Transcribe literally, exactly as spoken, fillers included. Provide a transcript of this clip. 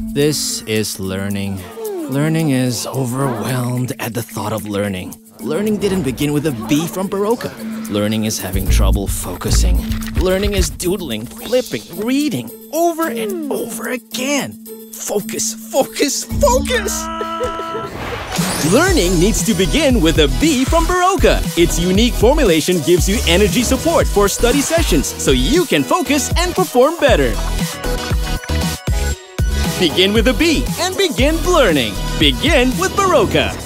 This is learning. Learning is overwhelmed at the thought of learning. Learning didn't begin with a B from Berocca. Learning is having trouble focusing. Learning is doodling, flipping, reading, over and over again. Focus, focus, focus! Learning needs to begin with a B from Berocca. Its unique formulation gives you energy support for study sessions so you can focus and perform better. Begin with a B and begin learning. Begin with Berocca.